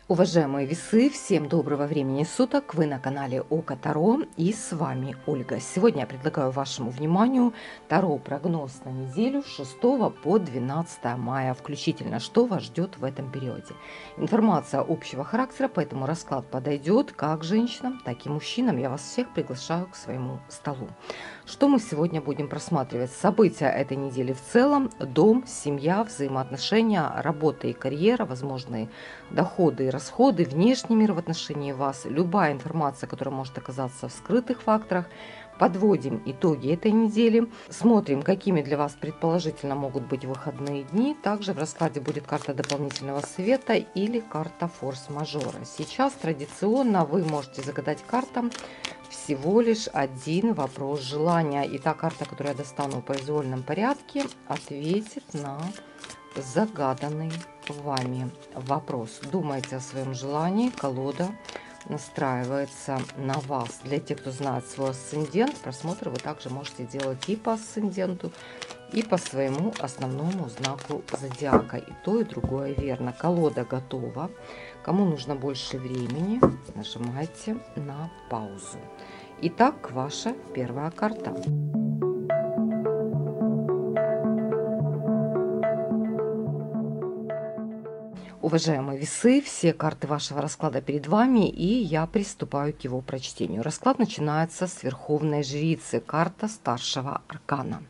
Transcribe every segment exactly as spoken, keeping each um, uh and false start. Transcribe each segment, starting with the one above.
Уважаемые весы, всем доброго времени суток! Вы на канале Око Таро, и с вами Ольга. Сегодня я предлагаю вашему вниманию Таро прогноз на неделю с шестого по двенадцатое мая включительно, что вас ждет в этом периоде. Информация общего характера, поэтому расклад подойдет как женщинам, так и мужчинам. Я вас всех приглашаю к своему столу. Что мы сегодня будем просматривать? События этой недели в целом: дом, семья, взаимоотношения, работа и карьера, возможные доходы и расходы, внешний мир в отношении вас, любая информация, которая может оказаться в скрытых факторах. Подводим итоги этой недели, смотрим, какими для вас предположительно могут быть выходные дни. Также в раскладе будет карта дополнительного совета или карта форс-мажора. Сейчас традиционно вы можете загадать картам всего лишь один вопрос желания. И та карта, которую я достану в произвольном порядке, ответит на загаданный вами вопрос. Думайте о своем желании, колода настраивается на вас. Для тех, кто знает свой асцендент, просмотр вы также можете делать и по асценденту, и по своему основному знаку зодиака. И то, и другое верно. Колода готова. Кому нужно больше времени, нажимайте на паузу. Итак, ваша первая карта. Уважаемые весы, все карты вашего расклада перед вами, и я приступаю к его прочтению. Расклад начинается с Верховной Жрицы, карта старшего аркана.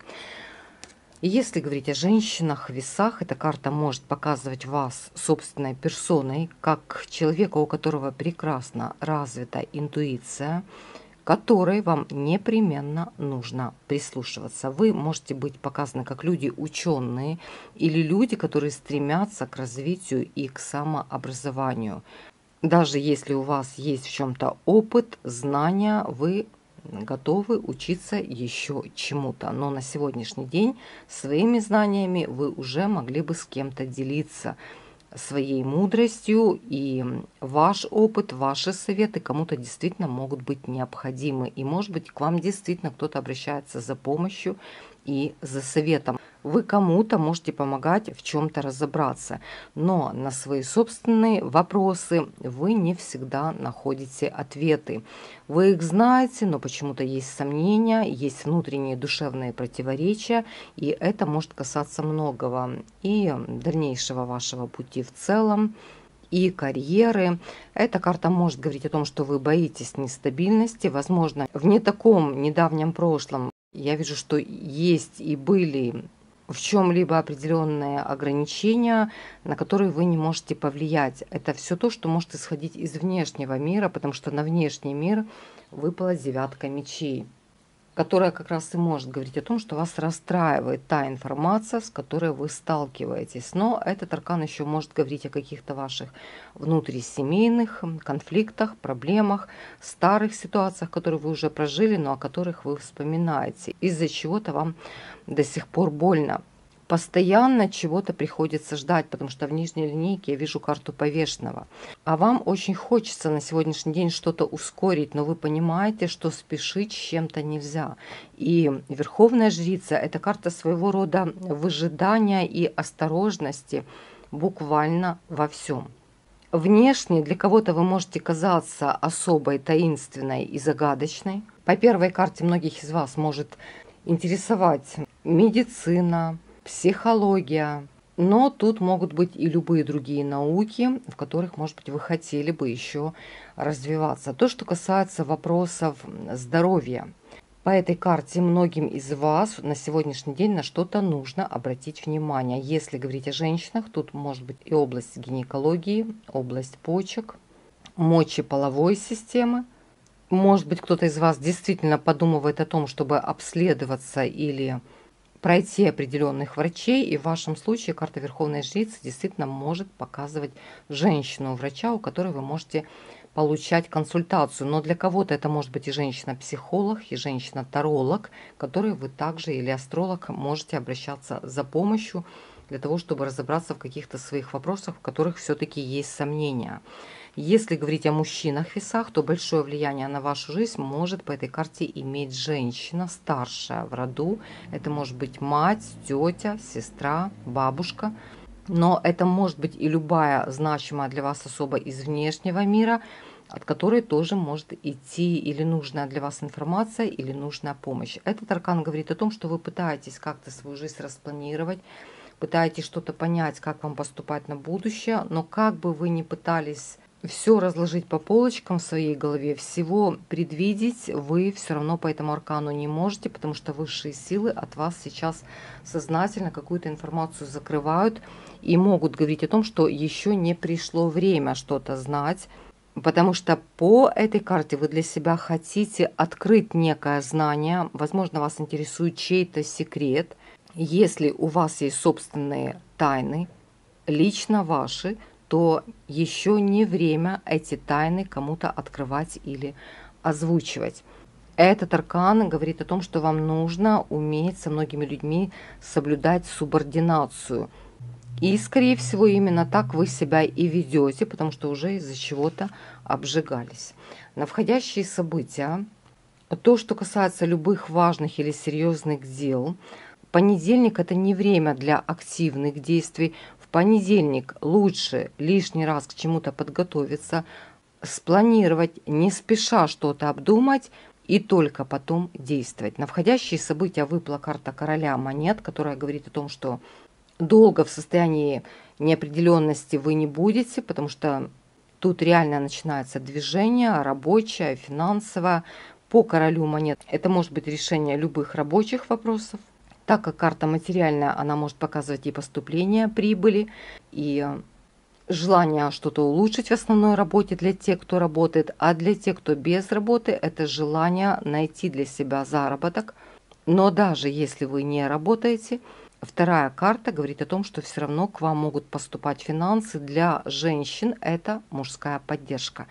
И если говорить о женщинах в весах, эта карта может показывать вас собственной персоной, как человека, у которого прекрасно развита интуиция, которой вам непременно нужно прислушиваться. Вы можете быть показаны как люди ученые или люди, которые стремятся к развитию и к самообразованию. Даже если у вас есть в чем-то опыт, знания, вы готовы учиться еще чему-то. Но на сегодняшний день своими знаниями вы уже могли бы с кем-то делиться, своей мудростью, и ваш опыт, ваши советы кому-то действительно могут быть необходимы. И может быть к вам действительно кто-то обращается за помощью и за советом. Вы кому-то можете помогать в чем-то разобраться, но на свои собственные вопросы вы не всегда находите ответы. Вы их знаете, но почему-то есть сомнения, есть внутренние душевные противоречия, и это может касаться многого и дальнейшего вашего пути в целом, и карьеры. Эта карта может говорить о том, что вы боитесь нестабильности. Возможно, в не таком недавнем прошлом я вижу, что есть и были в чем-либо определенные ограничения, на которые вы не можете повлиять. Это все то, что может исходить из внешнего мира, потому что на внешний мир выпала девятка мечей, которая как раз и может говорить о том, что вас расстраивает та информация, с которой вы сталкиваетесь. Но этот аркан еще может говорить о каких-то ваших внутрисемейных конфликтах, проблемах, старых ситуациях, которые вы уже прожили, но о которых вы вспоминаете. Из-за чего-то вам до сих пор больно. Постоянно чего-то приходится ждать, потому что в нижней линейке я вижу карту повешенного. А вам очень хочется на сегодняшний день что-то ускорить, но вы понимаете, что спешить с чем-то нельзя. И Верховная Жрица – это карта своего рода выжидания и осторожности буквально во всем. Внешне для кого-то вы можете казаться особой, таинственной и загадочной. По первой карте многих из вас может интересовать медицина, психология, но тут могут быть и любые другие науки, в которых, может быть, вы хотели бы еще развиваться. То, что касается вопросов здоровья. По этой карте многим из вас на сегодняшний день на что-то нужно обратить внимание. Если говорить о женщинах, тут может быть и область гинекологии, область почек, мочеполовой системы. Может быть, кто-то из вас действительно подумывает о том, чтобы обследоваться или пройти определенных врачей, и в вашем случае карта Верховной Жрицы действительно может показывать женщину-врача, у которой вы можете получать консультацию. Но для кого-то это может быть и женщина-психолог, и женщина-таролог, которой вы также, или астролог, можете обращаться за помощью для того, чтобы разобраться в каких-то своих вопросах, в которых все-таки есть сомнения. Если говорить о мужчинах в весах, то большое влияние на вашу жизнь может по этой карте иметь женщина старшая в роду. Это может быть мать, тетя, сестра, бабушка. Но это может быть и любая значимая для вас особа из внешнего мира, от которой тоже может идти или нужная для вас информация, или нужная помощь. Этот аркан говорит о том, что вы пытаетесь как-то свою жизнь распланировать, пытаетесь что-то понять, как вам поступать на будущее, но как бы вы ни пытались все разложить по полочкам в своей голове, всего предвидеть вы все равно по этому аркану не можете, потому что высшие силы от вас сейчас сознательно какую-то информацию закрывают и могут говорить о том, что еще не пришло время что-то знать, потому что по этой карте вы для себя хотите открыть некое знание, возможно, вас интересует чей-то секрет. Если у вас есть собственные тайны, лично ваши, то еще не время эти тайны кому-то открывать или озвучивать. Этот аркан говорит о том, что вам нужно уметь со многими людьми соблюдать субординацию. И, скорее всего, именно так вы себя и ведете, потому что уже из-за чего-то обжигались. На входящие события, то, что касается любых важных или серьезных дел, понедельник – это не время для активных действий. В понедельник лучше лишний раз к чему-то подготовиться, спланировать, не спеша что-то обдумать и только потом действовать. На входящие события выпала карта короля монет, которая говорит о том, что долго в состоянии неопределенности вы не будете, потому что тут реально начинается движение рабочее, финансовое. По королю монет это может быть решение любых рабочих вопросов. Так как карта материальная, она может показывать и поступление прибыли, и желание что-то улучшить в основной работе для тех, кто работает, а для тех, кто без работы, это желание найти для себя заработок. Но даже если вы не работаете, вторая карта говорит о том, что все равно к вам могут поступать финансы. Для женщин это мужская поддержка.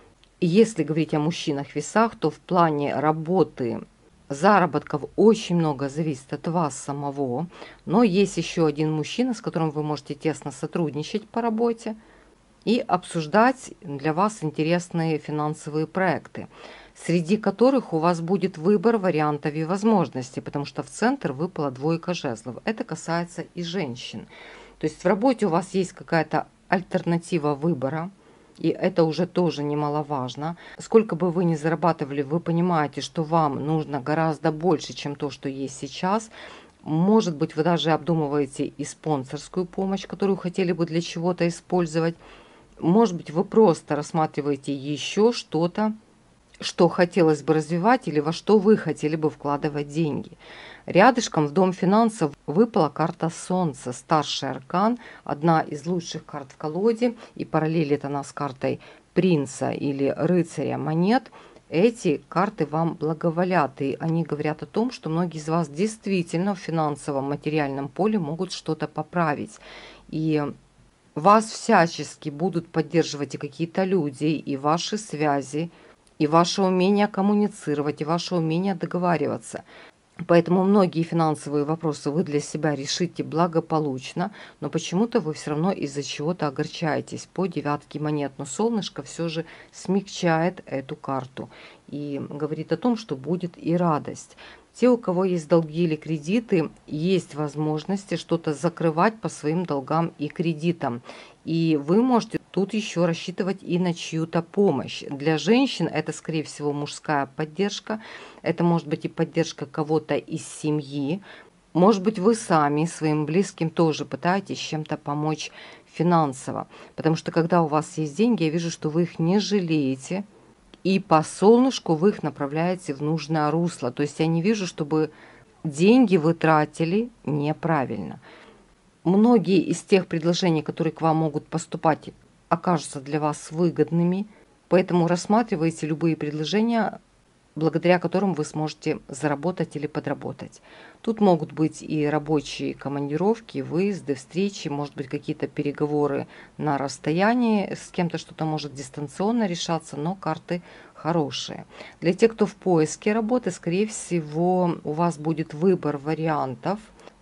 И если говорить о мужчинах-весах, то в плане работы заработков очень много зависит от вас самого, но есть еще один мужчина, с которым вы можете тесно сотрудничать по работе и обсуждать для вас интересные финансовые проекты, среди которых у вас будет выбор вариантов и возможностей, потому что в центр выпала двойка жезлов. Это касается и женщин. То есть в работе у вас есть какая-то альтернатива выбора, и это уже тоже немаловажно. Сколько бы вы ни зарабатывали, вы понимаете, что вам нужно гораздо больше, чем то, что есть сейчас. Может быть, вы даже обдумываете и спонсорскую помощь, которую хотели бы для чего-то использовать. Может быть, вы просто рассматриваете еще что-то, что хотелось бы развивать или во что вы хотели бы вкладывать деньги. Рядышком в дом финансов выпала карта Солнца, старший аркан, одна из лучших карт в колоде, и параллелит она с картой принца или рыцаря монет. Эти карты вам благоволят, и они говорят о том, что многие из вас действительно в финансовом материальном поле могут что-то поправить. И вас всячески будут поддерживать и какие-то люди, и ваши связи, и ваше умение коммуницировать, и ваше умение договариваться. Поэтому многие финансовые вопросы вы для себя решите благополучно, но почему-то вы все равно из-за чего-то огорчаетесь по девятке монет. Но солнышко все же смягчает эту карту и говорит о том, что будет и радость. Те, у кого есть долги или кредиты, есть возможности что-то закрывать по своим долгам и кредитам. И вы можете тут еще рассчитывать и на чью-то помощь. Для женщин это, скорее всего, мужская поддержка. Это может быть и поддержка кого-то из семьи. Может быть, вы сами своим близким тоже пытаетесь чем-то помочь финансово. Потому что когда у вас есть деньги, я вижу, что вы их не жалеете. И по солнышку вы их направляете в нужное русло. То есть я не вижу, чтобы деньги вы тратили неправильно. Многие из тех предложений, которые к вам могут поступать, окажутся для вас выгодными. Поэтому рассматривайте любые предложения, благодаря которым вы сможете заработать или подработать. Тут могут быть и рабочие командировки, выезды, встречи, может быть, какие-то переговоры на расстоянии, с кем-то что-то может дистанционно решаться, но карты хорошие. Для тех, кто в поиске работы, скорее всего, у вас будет выбор вариантов.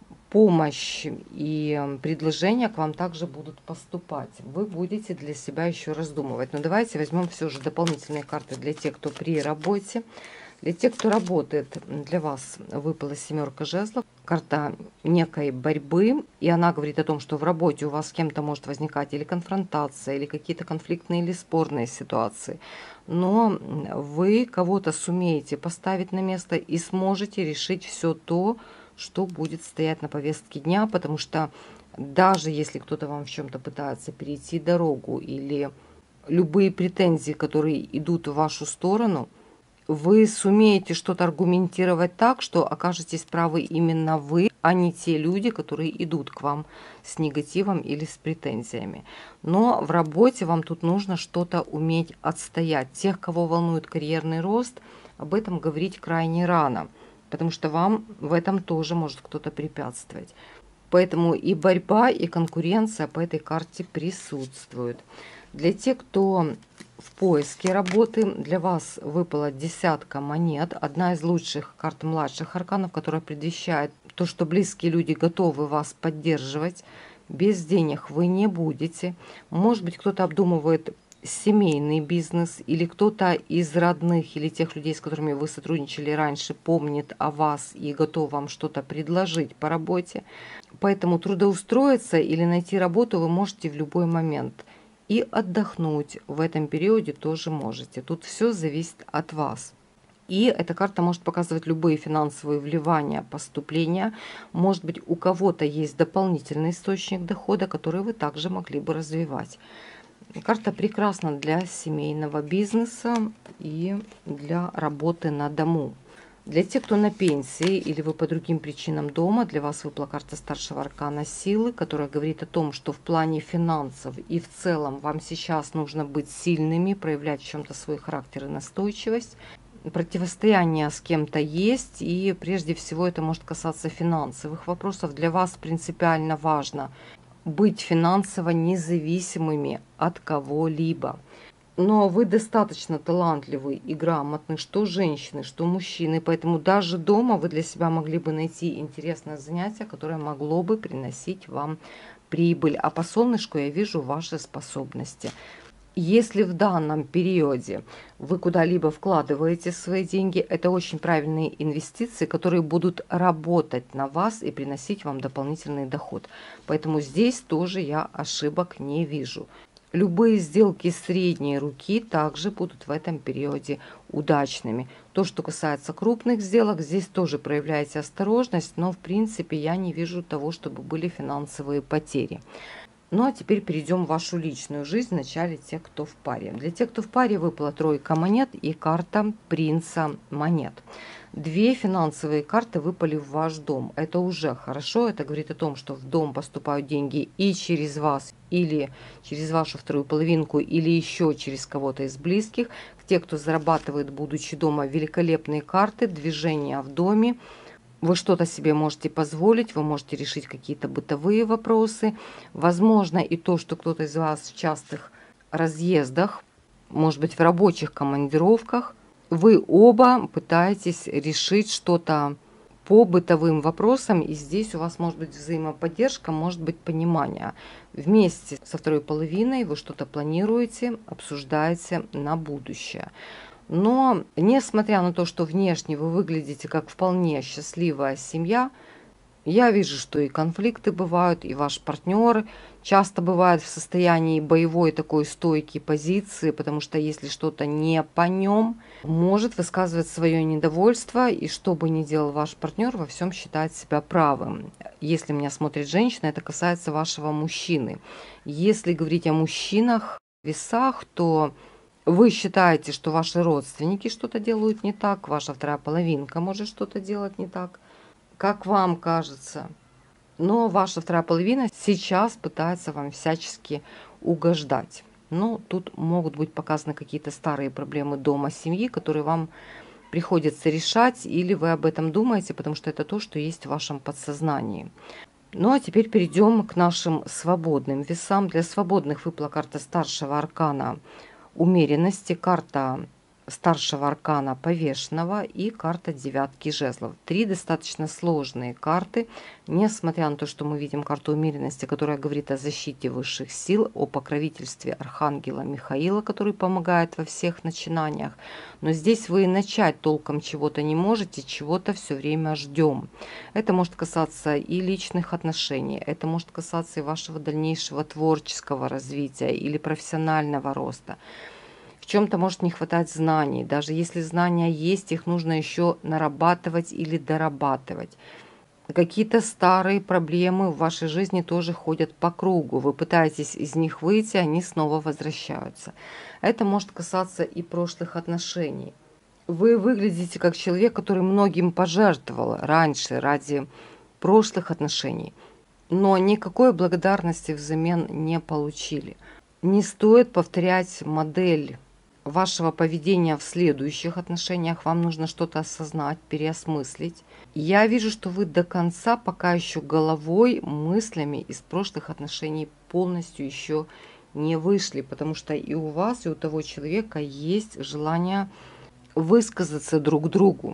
Помощь и предложения к вам также будут поступать. Вы будете для себя еще раздумывать. Но давайте возьмем все же дополнительные карты для тех, кто при работе. Для тех, кто работает, для вас выпала семерка жезлов, карта некой борьбы, и она говорит о том, что в работе у вас с кем-то может возникать или конфронтация, или какие-то конфликтные или спорные ситуации. Но вы кого-то сумеете поставить на место и сможете решить все то, что будет стоять на повестке дня, потому что даже если кто-то вам в чем-то пытается перейти дорогу или любые претензии, которые идут в вашу сторону, вы сумеете что-то аргументировать так, что окажетесь правы именно вы, а не те люди, которые идут к вам с негативом или с претензиями. Но в работе вам тут нужно что-то уметь отстоять. Тех, кого волнует карьерный рост, об этом говорить крайне рано, потому что вам в этом тоже может кто-то препятствовать. Поэтому и борьба, и конкуренция по этой карте присутствуют. Для тех, кто в поиске работы, для вас выпала десятка монет, одна из лучших карт младших арканов, которая предвещает то, что близкие люди готовы вас поддерживать. Без денег вы не будете. Может быть, кто-то обдумывает семейный бизнес, или кто-то из родных или тех людей, с которыми вы сотрудничали раньше, помнит о вас и готов вам что-то предложить по работе. Поэтому трудоустроиться или найти работу вы можете в любой момент. И отдохнуть в этом периоде тоже можете. Тут все зависит от вас. И эта карта может показывать любые финансовые вливания, поступления. Может быть, у кого-то есть дополнительный источник дохода, который вы также могли бы развивать. Карта прекрасна для семейного бизнеса и для работы на дому. Для тех, кто на пенсии или вы по другим причинам дома, для вас выпала карта старшего аркана силы, которая говорит о том, что в плане финансов и в целом вам сейчас нужно быть сильными, проявлять в чем-то свой характер и настойчивость. Противостояние с кем-то есть, и прежде всего это может касаться финансовых вопросов. Для вас принципиально важно быть финансово независимыми от кого-либо. Но вы достаточно талантливый и грамотный, что женщины, что мужчины, поэтому даже дома вы для себя могли бы найти интересное занятие, которое могло бы приносить вам прибыль. А по солнышку я вижу ваши способности. Если в данном периоде вы куда-либо вкладываете свои деньги, это очень правильные инвестиции, которые будут работать на вас и приносить вам дополнительный доход. Поэтому здесь тоже я ошибок не вижу. Любые сделки средней руки также будут в этом периоде удачными. То, что касается крупных сделок, здесь тоже проявляйте осторожность, но в принципе я не вижу того, чтобы были финансовые потери. Ну а теперь перейдем в вашу личную жизнь, вначале те, кто в паре. Для тех, кто в паре, выпала тройка монет и карта принца монет. Две финансовые карты выпали в ваш дом. Это уже хорошо. Это говорит о том, что в дом поступают деньги и через вас, или через вашу вторую половинку, или еще через кого-то из близких. Те, кто зарабатывает, будучи дома, великолепные карты, движения в доме. Вы что-то себе можете позволить, вы можете решить какие-то бытовые вопросы. Возможно и то, что кто-то из вас в частых разъездах, может быть в рабочих командировках, вы оба пытаетесь решить что-то по бытовым вопросам, и здесь у вас может быть взаимоподдержка, может быть понимание. Вместе со второй половиной вы что-то планируете, обсуждаете на будущее. Но, несмотря на то, что внешне вы выглядите как вполне счастливая семья, я вижу, что и конфликты бывают, и ваш партнер часто бывает в состоянии боевой такой стойкой позиции, потому что если что-то не по нем, может высказывать свое недовольство, и что бы ни делал ваш партнер, во всем считает себя правым. Если меня смотрит женщина, это касается вашего мужчины. Если говорить о мужчинах в весах, то вы считаете, что ваши родственники что-то делают не так, ваша вторая половинка может что-то делать не так, как вам кажется. Но ваша вторая половина сейчас пытается вам всячески угождать. Но тут могут быть показаны какие-то старые проблемы дома, семьи, которые вам приходится решать, или вы об этом думаете, потому что это то, что есть в вашем подсознании. Ну а теперь перейдем к нашим свободным весам. Для свободных выпала карта старшего аркана умеренности, карта старшего аркана повешенного и карта девятки жезлов. Три достаточно сложные карты, несмотря на то, что мы видим карту умеренности, которая говорит о защите высших сил, о покровительстве архангела Михаила, который помогает во всех начинаниях. Но здесь вы начать толком чего-то не можете, чего-то все время ждем. Это может касаться и личных отношений, это может касаться и вашего дальнейшего творческого развития или профессионального роста. В чем-то может не хватать знаний. Даже если знания есть, их нужно еще нарабатывать или дорабатывать. Какие-то старые проблемы в вашей жизни тоже ходят по кругу. Вы пытаетесь из них выйти, они снова возвращаются. Это может касаться и прошлых отношений. Вы выглядите как человек, который многим пожертвовал раньше ради прошлых отношений, но никакой благодарности взамен не получили. Не стоит повторять модель вашего поведения в следующих отношениях. Вам нужно что-то осознать, переосмыслить. Я вижу, что вы до конца пока еще головой, мыслями из прошлых отношений полностью еще не вышли, потому что и у вас, и у того человека есть желание высказаться друг другу.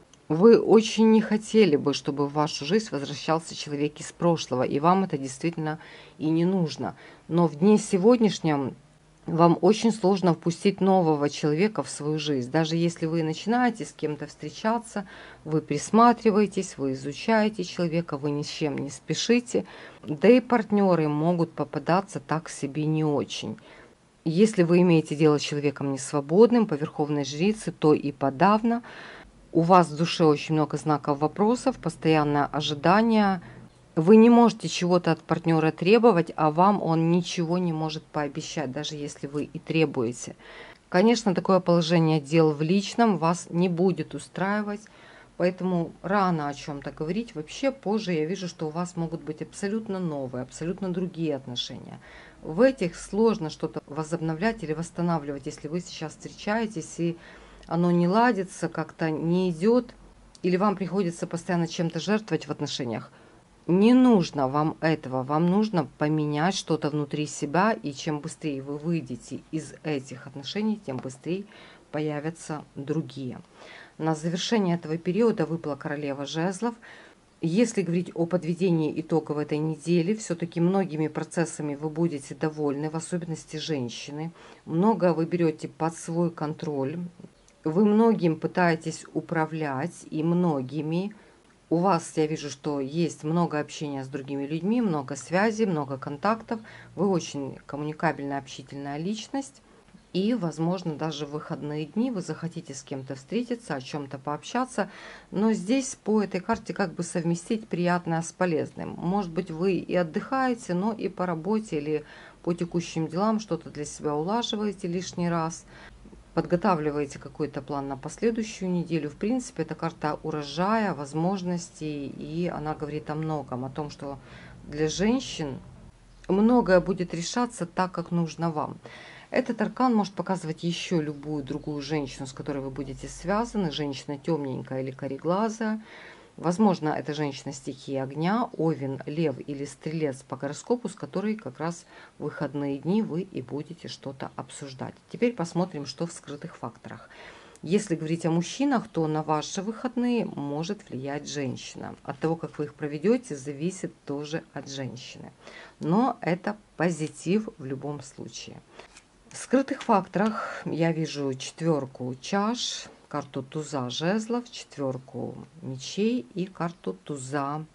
Вы очень не хотели бы, чтобы в вашу жизнь возвращался человек из прошлого, и вам это действительно и не нужно. Но в дне сегодняшнем вам очень сложно впустить нового человека в свою жизнь. Даже если вы начинаете с кем-то встречаться, вы присматриваетесь, вы изучаете человека, вы ни с чем не спешите. Да и партнеры могут попадаться так себе не очень. Если вы имеете дело с человеком несвободным, по верховной жрице, то и подавно. У вас в душе очень много знаков вопросов, постоянное ожидание. Вы не можете чего-то от партнера требовать, а вам он ничего не может пообещать, даже если вы и требуете. Конечно, такое положение дел в личном вас не будет устраивать, поэтому рано о чем-то говорить. Вообще позже я вижу, что у вас могут быть абсолютно новые, абсолютно другие отношения. В этих сложно что-то возобновлять или восстанавливать, если вы сейчас встречаетесь и оно не ладится, как-то не идет, или вам приходится постоянно чем-то жертвовать в отношениях. Не нужно вам этого, вам нужно поменять что-то внутри себя, и чем быстрее вы выйдете из этих отношений, тем быстрее появятся другие. На завершение этого периода выпала королева жезлов. Если говорить о подведении итогов этой недели, все-таки многими процессами вы будете довольны, в особенности женщины. Много вы берете под свой контроль, вы многим пытаетесь управлять, и многими. У вас, я вижу, что есть много общения с другими людьми, много связей, много контактов. Вы очень коммуникабельная, общительная личность. И, возможно, даже в выходные дни вы захотите с кем-то встретиться, о чем-то пообщаться. Но здесь по этой карте как бы совместить приятное с полезным. Может быть, вы и отдыхаете, но и по работе или по текущим делам что-то для себя улаживаете лишний раз. Подготавливаете какой-то план на последующую неделю. В принципе, это карта урожая, возможностей, и она говорит о многом, о том, что для женщин многое будет решаться так, как нужно вам. Этот аркан может показывать еще любую другую женщину, с которой вы будете связаны, женщина темненькая или кореглазая. Возможно, это женщина стихии огня, овен, лев или стрелец по гороскопу, с которой как раз в выходные дни вы и будете что-то обсуждать. Теперь посмотрим, что в скрытых факторах. Если говорить о мужчинах, то на ваши выходные может влиять женщина. От того, как вы их проведете, зависит тоже от женщины. Но это позитив в любом случае. В скрытых факторах я вижу четверку чаш, карту туза жезлов, четверку мечей и карту туза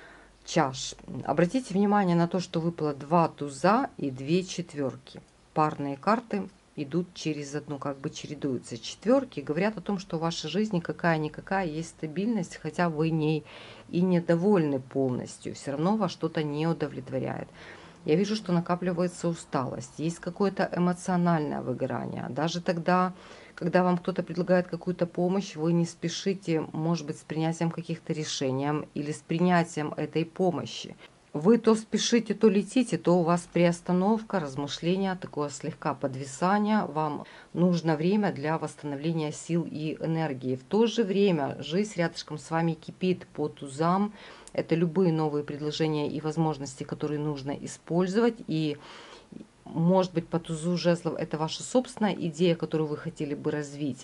чаш. Обратите внимание на то, что выпало два туза и две четверки. Парные карты идут через одну, как бы чередуются. Четверки говорят о том, что в вашей жизни какая-никакая есть стабильность, хотя вы ней и недовольны полностью. Все равно вас что-то не удовлетворяет. Я вижу, что накапливается усталость, есть какое-то эмоциональное выгорание. Даже тогда, когда вам кто-то предлагает какую-то помощь, вы не спешите, может быть, с принятием каких-то решений или с принятием этой помощи. Вы то спешите, то летите, то у вас приостановка, размышления, такое слегка подвисание. Вам нужно время для восстановления сил и энергии. В то же время жизнь рядышком с вами кипит по тузам. Это любые новые предложения и возможности, которые нужно использовать. И Может быть, по тузу жезлов это ваша собственная идея, которую вы хотели бы развить.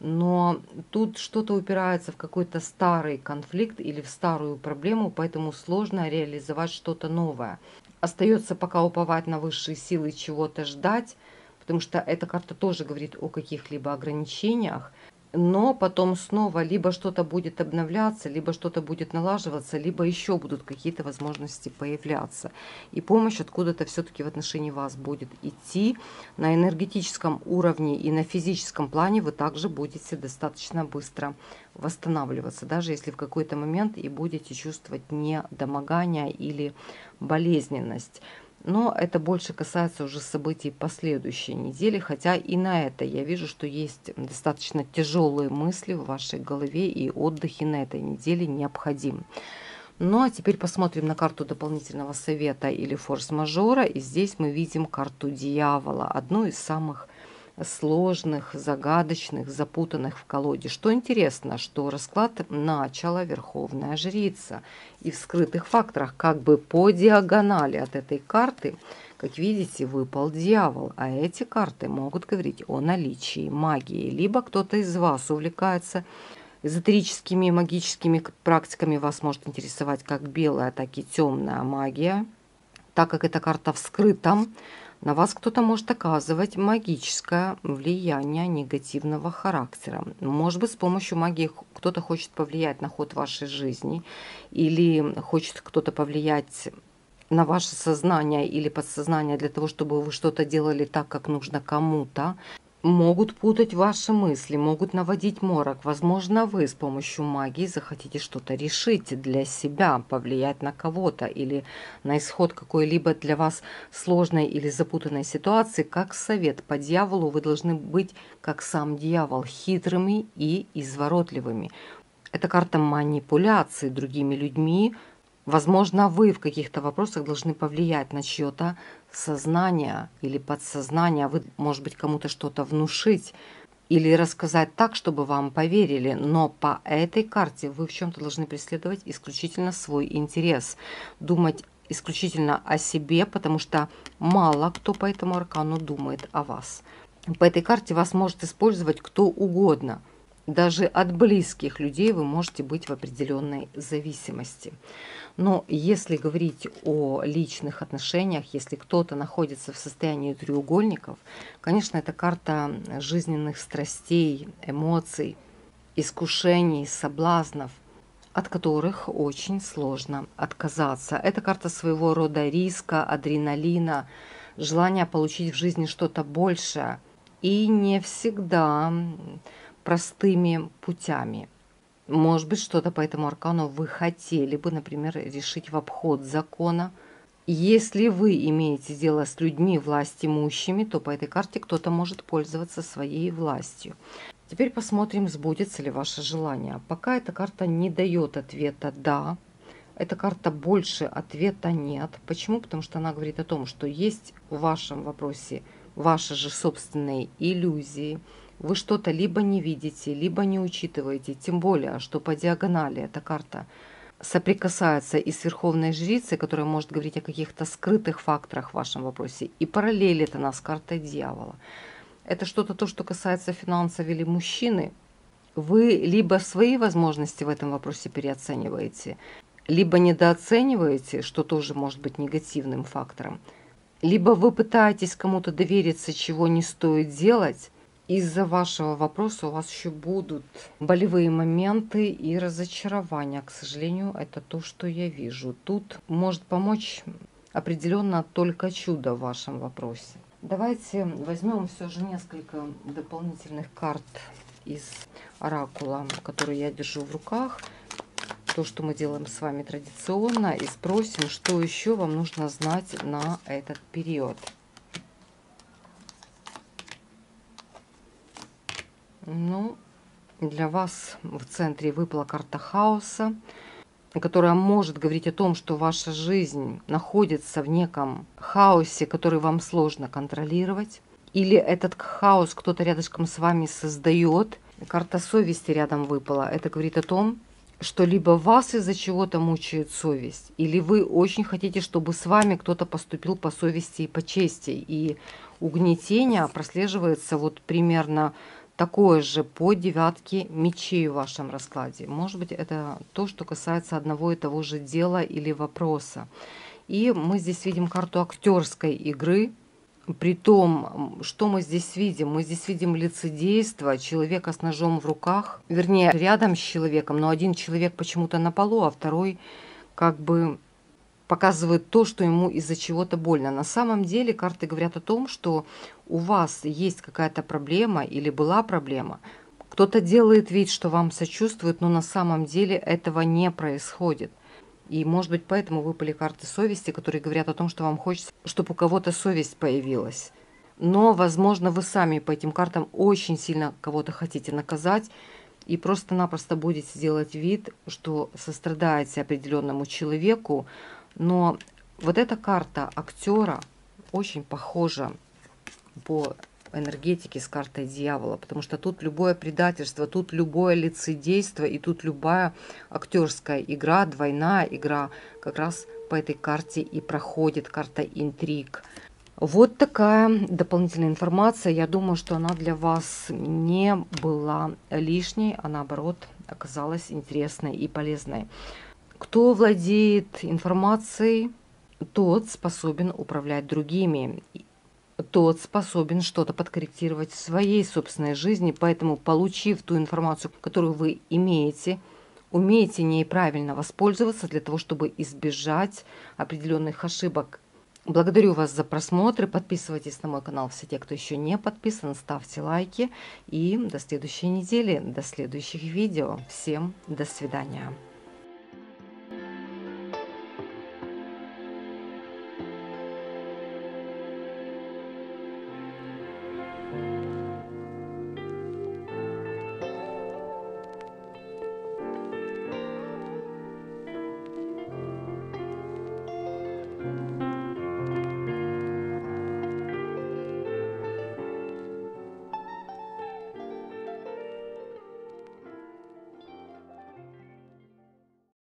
Но тут что-то упирается в какой-то старый конфликт или в старую проблему, поэтому сложно реализовать что-то новое. Остается пока уповать на высшие силы, чего-то ждать, потому что эта карта тоже говорит о каких-либо ограничениях. Но потом снова либо что-то будет обновляться, либо что-то будет налаживаться, либо еще будут какие-то возможности появляться. И помощь откуда-то все-таки в отношении вас будет идти. На энергетическом уровне и на физическом плане вы также будете достаточно быстро восстанавливаться, даже если в какой-то момент и будете чувствовать недомогание или болезненность. Но это больше касается уже событий последующей недели, хотя и на это я вижу, что есть достаточно тяжелые мысли в вашей голове, и отдых и на этой неделе необходим. Ну а теперь посмотрим на карту дополнительного совета или форс-мажора, и здесь мы видим карту дьявола, одну из самых сложных, загадочных, запутанных в колоде. Что интересно, что расклад начала Верховная Жрица. И в скрытых факторах, как бы по диагонали от этой карты, как видите, выпал дьявол. А эти карты могут говорить о наличии магии. Либо кто-то из вас увлекается эзотерическими и магическими практиками, вас может интересовать как белая, так и темная магия. Так как эта карта в скрытом, на вас кто-то может оказывать магическое влияние негативного характера. Может быть, с помощью магии кто-то хочет повлиять на ход вашей жизни, или хочет кто-то повлиять на ваше сознание или подсознание для того, чтобы вы что-то делали так, как нужно кому-то. Могут путать ваши мысли, могут наводить морок. Возможно, вы с помощью магии захотите что-то решить для себя, повлиять на кого-то или на исход какой-либо для вас сложной или запутанной ситуации. Как совет по дьяволу, вы должны быть, как сам дьявол, хитрыми и изворотливыми. Это карта манипуляции другими людьми. Возможно, вы в каких-то вопросах должны повлиять на чье-то сознание или подсознание. Вы, может быть, кому-то что-то внушить или рассказать так, чтобы вам поверили. Но по этой карте вы в чем-то должны преследовать исключительно свой интерес. Думать исключительно о себе, потому что мало кто по этому аркану думает о вас. По этой карте вас может использовать кто угодно. Даже от близких людей вы можете быть в определенной зависимости. Но если говорить о личных отношениях, если кто-то находится в состоянии треугольников, конечно, это карта жизненных страстей, эмоций, искушений, соблазнов, от которых очень сложно отказаться. Это карта своего рода риска, адреналина, желания получить в жизни что-то большее. И не всегда простыми путями. Может быть, что-то по этому аркану вы хотели бы, например, решить в обход закона. Если вы имеете дело с людьми власть имущими, то по этой карте кто-то может пользоваться своей властью. Теперь посмотрим, сбудется ли ваше желание. Пока эта карта не дает ответа «да». Эта карта больше ответа «нет». Почему? Потому что она говорит о том, что есть в вашем вопросе ваши же собственные иллюзии. Вы что-то либо не видите, либо не учитываете. Тем более, что по диагонали эта карта соприкасается и с Верховной Жрицей, которая может говорить о каких-то скрытых факторах в вашем вопросе. И параллелит она с картой дьявола. Это что-то то, что касается финансов или мужчины. Вы либо свои возможности в этом вопросе переоцениваете, либо недооцениваете, что тоже может быть негативным фактором. Либо вы пытаетесь кому-то довериться, чего не стоит делать. Из-за вашего вопроса у вас еще будут болевые моменты и разочарования. К сожалению, это то, что я вижу. Тут может помочь определенно только чудо в вашем вопросе. Давайте возьмем все же несколько дополнительных карт из оракула, которые я держу в руках. То, что мы делаем с вами традиционно. И спросим, что еще вам нужно знать на этот период. Ну, для вас в центре выпала карта хаоса, которая может говорить о том, что ваша жизнь находится в неком хаосе, который вам сложно контролировать. Или этот хаос кто-то рядышком с вами создает. Карта совести рядом выпала. Это говорит о том, что либо вас из-за чего-то мучает совесть, или вы очень хотите, чтобы с вами кто-то поступил по совести и по чести. И угнетение прослеживается вот примерно такое же по девятке мечей в вашем раскладе. Может быть, это то, что касается одного и того же дела или вопроса. И мы здесь видим карту актерской игры. При том, что мы здесь видим? Мы здесь видим лицедейство, человека с ножом в руках, вернее, рядом с человеком, но один человек почему-то на полу, а второй как бы показывает то, что ему из-за чего-то больно. На самом деле карты говорят о том, что у вас есть какая-то проблема или была проблема. Кто-то делает вид, что вам сочувствует, но на самом деле этого не происходит. И, может быть, поэтому выпали карты совести, которые говорят о том, что вам хочется, чтобы у кого-то совесть появилась. Но, возможно, вы сами по этим картам очень сильно кого-то хотите наказать и просто-напросто будете делать вид, что сострадаете определенному человеку. Но вот эта карта актера очень похожа по энергетики с картой дьявола, потому что тут любое предательство, тут любое лицедейство и тут любая актерская игра, двойная игра как раз по этой карте и проходит, карта интриг. Вот такая дополнительная информация. Я думаю, что она для вас не была лишней, а наоборот оказалась интересной и полезной. Кто владеет информацией, тот способен управлять другими. Тот способен что-то подкорректировать в своей собственной жизни, поэтому, получив ту информацию, которую вы имеете, умеете ней правильно воспользоваться для того, чтобы избежать определенных ошибок. Благодарю вас за просмотр, подписывайтесь на мой канал, все те, кто еще не подписан, ставьте лайки и до следующей недели, до следующих видео. Всем до свидания.